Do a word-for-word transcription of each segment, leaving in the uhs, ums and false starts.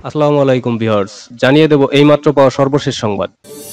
আসসালামু আলাইকুম ভিউয়ার্স, জানিয়ে দেব এইমাত্র পাওয়া সর্বশেষ সংবাদ।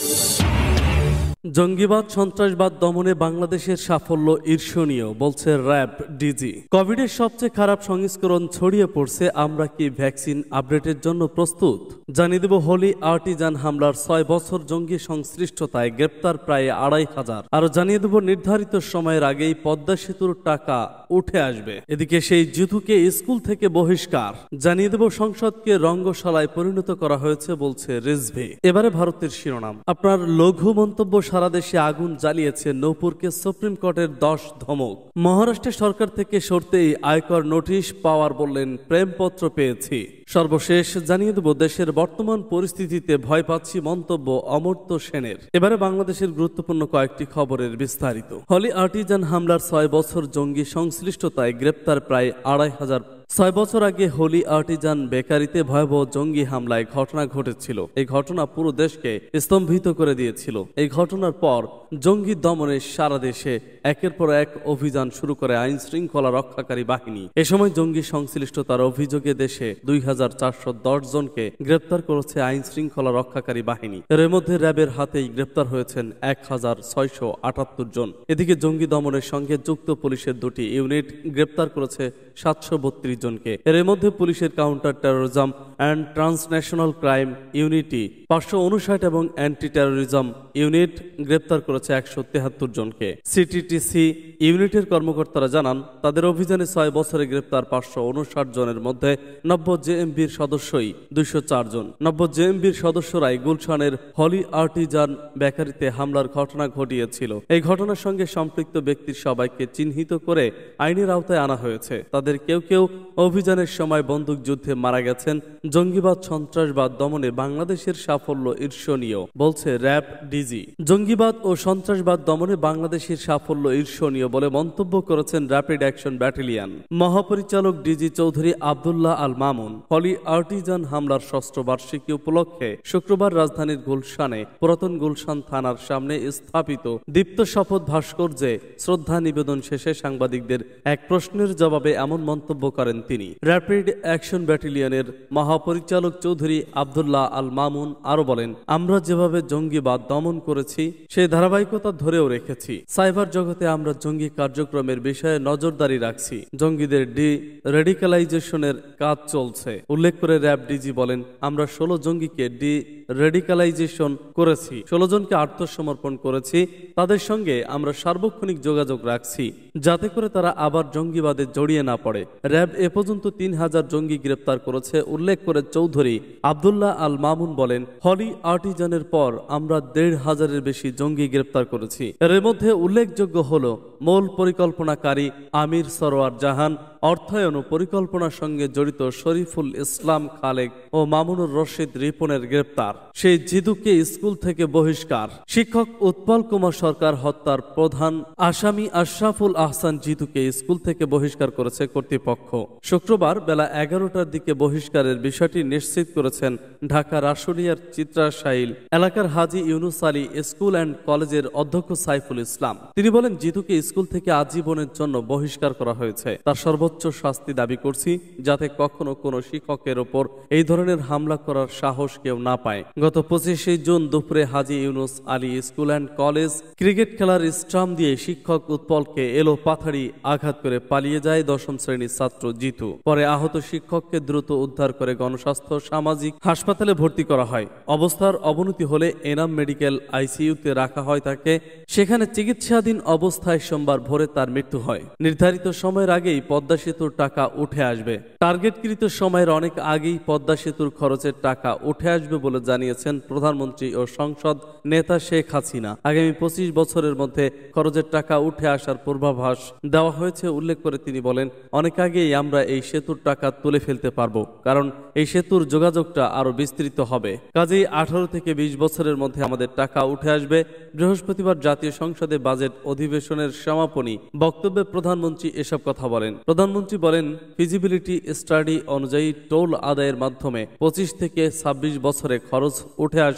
জঙ্গিবাদ সন্ত্রাসবাদ দমনে বাংলাদেশের সাফল্য ঈর্ষণীয়, বলছে র্যাব ডিজি। কোভিডের সবচেয়ে খারাপ সংস্করণ ছড়িয়ে পড়ছে, আমরা কি ভ্যাকসিন আপডেটের জন্য প্রস্তুত? জানিয়ে দেব হোলি আর্টিজান হামলার ছয় বছর জঙ্গি সংশ্লিষ্টতায় গ্রেপ্তার প্রায় আড়াই হাজার। আরো জানিয়ে দেব নির্ধারিত সময়ের আগেই পদ্মা সেতুর টাকা উঠে আসবে। এদিকে সেই জিতুকে স্কুল থেকে বহিষ্কার। জানিয়ে দেব সংসদকে রঙ্গশালায় পরিণত করা হয়েছে, বলছে রিজভি। এবারে ভারতের শিরোনাম। আপনার লঘু মন্তব্য সারা দেশে আগুন জ্বালিয়েছে, নূপুরকে সুপ্রিম কোর্টের দশ ধমক। মহারাষ্ট্রের সরকার থেকে সরতেই আয়কর নোটিশ পাওয়ার বললেন প্রেমপত্র পেয়েছি। সর্বশেষ জানিয়ে দেব দেশের বর্তমান পরিস্থিতিতে ভয় পাচ্ছি, মন্তব্য অমর্ত্য সেনের। এবারে বাংলাদেশের গুরুত্বপূর্ণ কয়েকটি খবরের বিস্তারিত। হলি আর্টিজান হামলার ছয় বছর জঙ্গি সংশ্লিষ্টতায় গ্রেপ্তার প্রায় আড়াই হাজার। ছয় বছর আগে হোলি আর্টিজান বেকারিতে ভয়াবহ জঙ্গি হামলায় ঘটনা ঘটেছিল। এই ঘটনা পুরো দেশকে স্তম্ভিত করে দিয়েছিল। এই ঘটনার পর জঙ্গি দমনে সারা দেশে একের পর এক অভিযান শুরু করে আইন শৃঙ্খলা রক্ষাকারী বাহিনী। এ সময় জঙ্গি সংশ্লিষ্টতার অভিযোগে দেশে দুই হাজার চারশো দশ জনকে গ্রেপ্তার করেছে আইন শৃঙ্খলা রক্ষাকারী বাহিনী। এর মধ্যে র্যাবের হাতেই গ্রেপ্তার হয়েছেন এক হাজার ছয়শো আটাত্তর জন। এদিকে জঙ্গি দমনের সঙ্গে যুক্ত পুলিশের দুটি ইউনিট গ্রেপ্তার করেছে সাতশো বত্রিশ জনকে। এর মধ্যে পুলিশের counter terrorism and transnational crime ইউনিটি পাঁচশো উনষাট এবং অ্যান্টি টেরোরিজম ইউনিট গ্রেপ্তার করেছে একশো তেহাত্তর জনকে। সিটিটিসি ইউনিটের কর্মকর্তারা জানান, তাদের অভিযানে ছয় বছরে গ্রেপ্তার পাঁচশো উনষাট জনের মধ্যে নব্য জেএমবির সদস্যই দুইশো চার জন। নব্য জেএমবির সদস্যরাই গুলশানের হলি আর্টিজান বেকারিতে হামলার ঘটনা ঘটিয়েছিল। এই ঘটনার সঙ্গে সম্পৃক্ত ব্যক্তির সবাইকে চিহ্নিত করে আইনের আওতায় আনা হয়েছে। তাদের কেউ কেউ অভিযানের সময় বন্দুক যুদ্ধে মারা গেছেন। জঙ্গিবাদ সন্ত্রাসবাদ দমনে বাংলাদেশের সাফল্য ঈর্ষণীয়, বলছে র্যাব ডিজি। জঙ্গিবাদ ও সন্ত্রাসবাদ দমনে বাংলাদেশের সাফল্য ঈর্ষণীয় বলে মন্তব্য করেছেন র্যাপিড অ্যাকশন ব্যাটালিয়ন মহাপরিচালক DG Chowdhury Abdullah Al Mamun. Holey Artisan হামলার ষষ্ঠ বার্ষিকী উপলক্ষে শুক্রবার রাজধানীর গুলশানে পুরাতন গুলশান থানার সামনে স্থাপিত দীপ্ত শপথ ভাস্কর্যে শ্রদ্ধা নিবেদন শেষে সাংবাদিকদের এক প্রশ্নের জবাবে এমন মন্তব্য করেন তিনি। র্যাপিড অ্যাকশন ব্যাটালিয়নের মহাপরিচালক চৌধুরী আব্দুল্লাহ আল মামুন আরো বলেন, আমরা যেভাবে জঙ্গিবাদ দমন করেছি সেই ধারাবাহিকতা ধরেও রেখেছি। সাইবার জগতে আমরা জঙ্গি কার্যক্রমের বিষয়ে নজরদারি রাখছি। জঙ্গিদের ডি রেডিকালাইজেশনের কাজ চলছে। উল্লেখ করে র্যাব ডিজি বলেন, আমরা ষোলো জঙ্গিকে ডি রেডিকালাইজেশন করেছি, ষোলো জনকে আত্মসমর্পণ করেছি। তাদের সঙ্গে আমরা সার্বক্ষণিক যোগাযোগ রাখছি যাতে করে তারা আবার জঙ্গিবাদে জড়িয়ে না পড়ে। র্যাব এ পর্যন্ত তিন হাজার জঙ্গি গ্রেপ্তার করেছে। উল্লেখ করে চৌধুরী আব্দুল্লাহ আল মামুন বলেন, হলি আর্টিজানের পর আমরা দেড় হাজারের বেশি জঙ্গি গ্রেপ্তার করেছি। এর মধ্যে উল্লেখযোগ্য হল মূল পরিকল্পনাকারী আমির সরোয়ার জাহান, অর্থায়ন ও পরিকল্পনার সঙ্গে জড়িত শরীফুল ইসলাম খালেক ও মামুনুর রশিদ রিপনের গ্রেপ্তার। সেই জিদুকে স্কুল থেকে বহিষ্কার। শিক্ষক উৎপল কুমার সরকার হত্যার প্রধান আসামি আশরাফুল আহসান জিদুকে স্কুল থেকে বহিষ্কার করেছে কর্তৃপক্ষ। শুক্রবার বেলা এগারোটার দিকে বহিষ্কারের বিষয়টি নিশ্চিত করেছেন ঢাকা রাসুলিয়ার চিত্রাশাইল এলাকার হাজি ইউনুস আলী স্কুল অ্যান্ড কলেজের অধ্যক্ষ সাইফুল ইসলাম। তিনি বলেন, জিদুকে স্কুল থেকে আজীবনের জন্য বহিষ্কার করা হয়েছে। তার সর্বোচ্চ শাস্তি দাবি করছি যাতে কখনো কোনো শিক্ষকের ওপর এই ধরনের হামলা করার সাহস কেউ না পায়। গত পঁচিশে জুন দুপুরে Haji Yunus Ali school and college cricket খেলার স্টাম্প দিয়ে শিক্ষক উৎপলকে এলো পাথাড়ি আঘাত করে পালিয়ে যায় দশম শ্রেণীর ছাত্র জিতু। পরে আহত শিক্ষককে দ্রুত উদ্ধার করে গণস্বাস্থ্য সামাজিক হাসপাতালে ভর্তি করা হয়। অবস্থার অবনতি হলে এনাম মেডিকেল আইসিইউতে রাখা হয় তাকে। সেখানে চিকিৎসাধীন অবস্থায় সোমবার ভোরে তার মৃত্যু হয়। নির্ধারিত সময়ের আগেই পদ্মা সেতুর টাকা উঠে আসবে। টার্গেটকৃত সময়ের অনেক আগেই পদ্মা সেতুর খরচের টাকা উঠে আসবে বলে জানিয়েছেন প্রধানমন্ত্রী ও সংসদ নেতা শেখ হাসিনা। আগামী পঁচিশ বছরের মধ্যে খরচের টাকা উঠে আসার পূর্বাভাস দেওয়া হয়েছে। উল্লেখ করে তিনি বলেন, অনেক আগেই আমরা এই সেতুর টাকা তুলে ফেলতে পারবো, কারণ এই সেতুর যোগাযোগটা আরো বিস্তৃত হবে। কাজেই আঠারো থেকে বিশ বছরের মধ্যে আমাদের টাকা উঠে আসবে। বৃহস্পতিবার জাতীয় সংসদে বাজেট অধিবেশনের সমাপনী বক্তব্যে প্রধানমন্ত্রী এসব কথা বলেন। প্রধানমন্ত্রী বলেন, ফিজিবিলিটি স্টাডি অনুযায়ী টোল আদায়ের মাধ্যমে পঁচিশ থেকে ছাব্বিশ বছরে খরচ উঠে আসার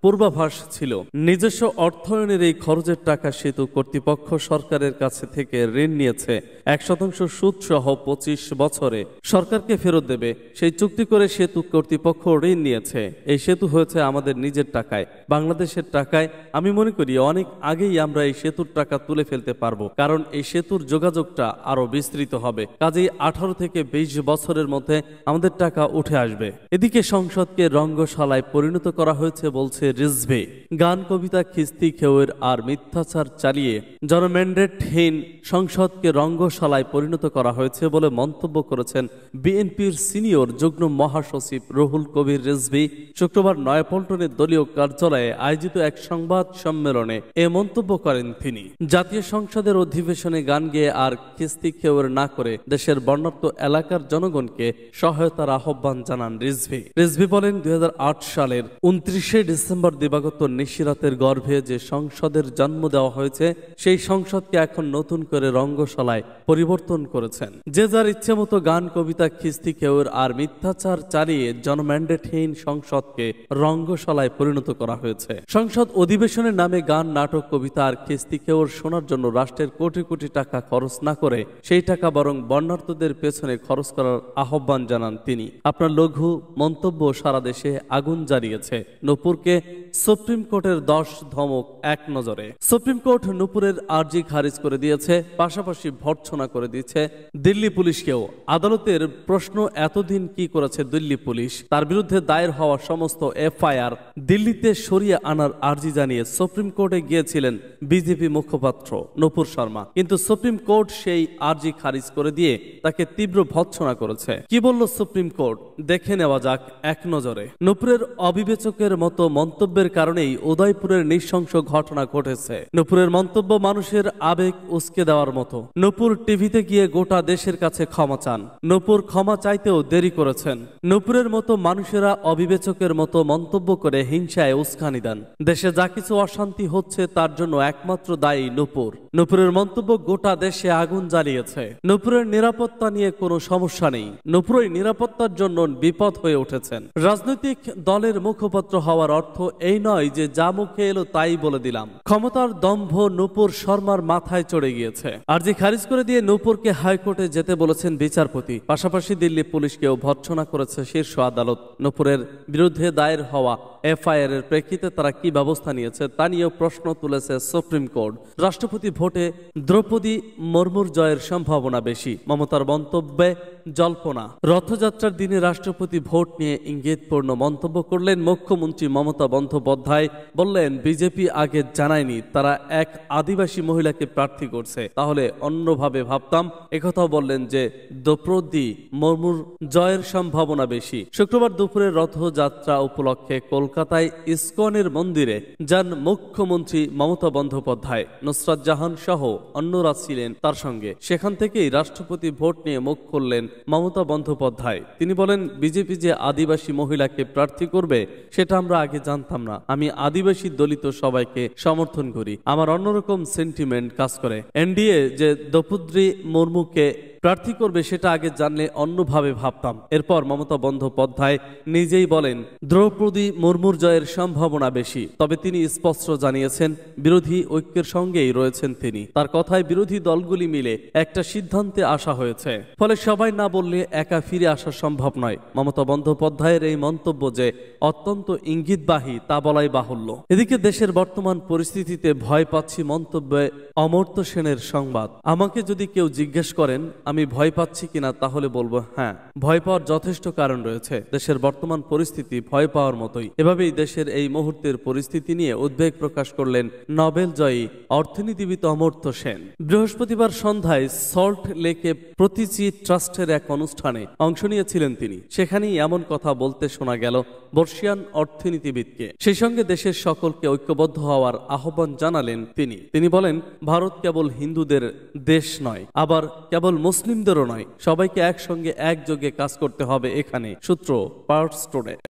পূর্বাভাস ছিল। নিজস্ব অর্থায়নের এই খরচের টাকা সেতু কর্তৃপক্ষ সরকারের কাছে থেকে ঋণ নিয়েছে এক শতাংশ সুদ সহ পঁচিশ বছরে সরকারকে ফেরত দেবে। সেই চুক্তি করে সেতু কর্তৃপক্ষ ঋণ নিয়েছে। এই সেতু হয়েছে আমাদের নিজের টাকায়, বাংলাদেশের টাকায়। আমি মনে করি অনেক আগেই আমরা এই সেতুর টাকা তুলে ফেলতে পারবো, কারণ এই সেতুর যোগাযোগটা আরো বিস্তৃত হবে। কাজেই আঠারো থেকে বিশ বছরের মধ্যে আমাদের টাকা উঠে আসবে। এদিকে সংসদকে রঙ্গশালায় পরিণত করা হয়েছে বলছে রিজভি। গান, কবিতা, খিস্তি, খেউয়ের আর মিথ্যাচার চালিয়ে জনম্যান্ডেটহীন সংসদকে রঙ্গশালায় পরিণত করা হয়েছে বলে মন্তব্য করেছেন বিএনপির সিনিয়র যুগ্ম মহাসচিব রুহুল কবির রিজভি। শুক্রবার নয়াপল্টনের দলীয় কার্যালয়ে আয়োজিত এক সংবাদ সম্মেলনে এ মন্তব্য করেন তিনি। জাতীয় সংসদের অধিবেশনে গান গেয়ে আর খিস্তি খেউয়ের না করে দেশের বর্ণাঢ্য এলাকার জনগণকে সহায়তার আহ্বান জানান রিজভি। রিজভি বলেন, দুই হাজার আট সালের উনত্রিশে ডিসেম্বর দিবাগত নিশিরাতের গর্ভে যে সংসদের জন্ম দেওয়া হয়েছে সেই সংসদকে এখন নতুন করে রঙ্গশালায় পরিবর্তন করেছেন। যে যার ইচ্ছে মতো গান, কবিতা, খিস্তি, খেউয়ের আর মিথ্যাচার চালিয়ে জনম্যান্ডেটহীন সংসদকে রঙ্গশালায় পরিণত করা হয়েছে। সংসদ অধিবেশনের নামে গান, নাটক, কবিতা আর খিস্তি খেউর শোনার জন্য রাষ্ট্রের কোটি কোটি টাকা খরচ না করে সেই টাকা বরং বর্ণাঢ্যদের পেছনে খরচ করার আহ্বান জানান তিনি। আপনার লঘু মন্তব্য সারা দেশে আগুন জ্বালিয়েছে। নূপুরকে সুপ্রিম কোর্টের দশ ধমক এক নজরে। সুপ্রিম কোর্ট নূপুরের আর্জি খারিজ করে দিয়েছে, পাশাপাশি ভর্ৎসনা করে দিয়েছে দিল্লি পুলিশকেও। আদালতের প্রশ্ন, এতদিন কি করেছে দিল্লি পুলিশ? তার বিরুদ্ধে দায়ের হওয়া সমস্ত এফআইআর দিল্লিতে সরিয়ে আনার আর্জি জানিয়ে সুপ্রিম কোর্টে গিয়েছিলেন বিজেপি মুখপাত্র নূপুর শর্মা, কিন্তু সুপ্রিম কোর্ট সেই আর্জি খারিজ করে দিয়ে তাকে তীব্র ভর্ৎসনা করেছে। কি বলল সুপ্রিম কোর্ট দেখে নেওয়া যাক এক নজরে। নূপুরের অবিবেচকের মতো মন্তব্যের কারণেই উদয়পুরের নৃশংস ঘটনা ঘটেছে। নূপুরের মন্তব্য মানুষের আবেগ উস্কে দেওয়ার মতো। নূপুর টিভিতে গিয়ে গোটা দেশের কাছে ক্ষমা চান। নূপুর ক্ষমা চাইতেও দেরি করেছেন। নূপুরের মতো মানুষেরা অবিবেচকের মতো মন্তব্য করে হিংসায় উস্কানি দেন। দেশে যা কিছু অশান্তি হচ্ছে তার জন্য একমাত্র দায়ী নূপুর। নূপুরের মন্তব্য গোটা দেশে আগুন জ্বালিয়েছে। নূপুরের নিরাপত্তা নিয়ে কোনো সমস্যা নেই, নূপুরই নিরাপত্তার জন্য বিপদ হয়ে উঠেছেন। রাজনৈতিক দলের মুখপাত্র হওয়ার অর্থ এই নয় যে যা মুখে এলো তাই বলে দিলাম। ক্ষমতার দম্ভ নূপুর শর্মার মাথায় চড়ে গিয়েছে। আর্জি খারিজ করে দিয়ে নূপুরকে হাইকোর্টে যেতে বলেছেন বিচারপতি। পাশাপাশি দিল্লি পুলিশকেও ভর্ৎসনা করেছে শীর্ষ আদালত। নূপুরের বিরুদ্ধে দায়ের হওয়া এফআইআর এর প্রেক্ষিতে তারা কি ব্যবস্থা নিয়েছে তা নিয়েও প্রশ্ন তুলেছে সুপ্রিম কোর্ট। রাষ্ট্রপতি ভোটে দ্রৌপদী মুর্মুর জয়ের সম্ভাবনা বেশি, মমতার মন্তব্যে জল্পনা। রথযাত্রার দিনে রাষ্ট্রপতি ভোট নিয়ে ইঙ্গিতপূর্ণ মন্তব্য করলেন মুখ্যমন্ত্রী মমতা বন্দ্যোপাধ্যায়। বললেন, বিজেপি আগে জানায়নি তারা এক আদিবাসী মহিলাকে প্রার্থী করছে, তাহলে অন্যভাবে ভাবতাম। একথাও বললেন যে দ্রৌপদী মুর্মুর জয়ের সম্ভাবনা বেশি। শুক্রবার দুপুরে রথযাত্রা উপলক্ষে কলকাতায় ইসকনের মন্দিরে যান মুখ্যমন্ত্রী মমতা বন্দ্যোপাধ্যায়। নুসরাত জাহান সহ অন্যরা ছিলেন তার সঙ্গে। সেখান থেকেই রাষ্ট্রপতি ভোট নিয়ে মুখ খুললেন মমতা বন্দ্যোপাধ্যায়। তিনি বলেন, বিজেপি যে আদিবাসী মহিলাকে প্রার্থী করবে সেটা আমরা আগে জানতাম না। আমি আদিবাসী দলিত সবাইকে সমর্থন করি, আমার অন্যরকম সেন্টিমেন্ট কাজ করে। এনডিএ যে দ্রৌপদী মুর্মুকে প্রার্থী করবে সেটা আগে জানলে অন্যভাবে ভাবতাম। এরপর মমতা বন্দ্যোপাধ্যায় নিজেই বলেন, দ্রৌপদী মুর্মুর জয়ের সম্ভাবনা বেশি। তবে তিনি স্পষ্ট জানিয়েছেন বিরোধী ঐক্যের সঙ্গেই রয়েছেন তিনি। তার কথায় বিরোধী দলগুলি মিলে একটা সিদ্ধান্তে আসা হয়েছে, ফলে সবাই না বললে একা ফিরে আসা সম্ভব নয়। মমতা বন্দ্যোপাধ্যায়ের এই মন্তব্য যে অত্যন্ত ইঙ্গিতবাহী তা বলাই বাহুল্য। এদিকে দেশের বর্তমান পরিস্থিতিতে ভয় পাচ্ছি মন্তব্যে অমর্ত্য সেনের সংবাদ। আমাকে যদি কেউ জিজ্ঞেস করেন আমি ভয় পাচ্ছি কিনা, তাহলে বলবো হ্যাঁ, ভয় পাওয়ার যথেষ্ট কারণ রয়েছে। দেশের বর্তমান পরিস্থিতি ভয় পাওয়ার মতোই। এভাবেই দেশের এই মুহূর্তের পরিস্থিতি নিয়ে উদ্বেগ প্রকাশ করলেন নোবেল জয়ী অর্থনীতিবিদ অমর্ত্য সেন। বৃহস্পতিবার সন্ধ্যায় সল্ট লেকে প্রতিচি ট্রাস্টের এক অনুষ্ঠানে অংশ নিয়েছিলেন তিনি। সেখানেই এমন কথা বলতে শোনা গেল বর্ষিয়ান অর্থনীতিবিদকে। সেই সঙ্গে দেশের সকলকে ঐক্যবদ্ধ হওয়ার আহ্বান জানালেন তিনি। তিনি বলেন, ভারত কেবল হিন্দুদের দেশ নয়, আবার কেবল মুসলিমদেরও নয়, সবাইকে একসঙ্গে একযোগে কাজ করতে হবে এখানে। সূত্র পার্ট স্টোরে।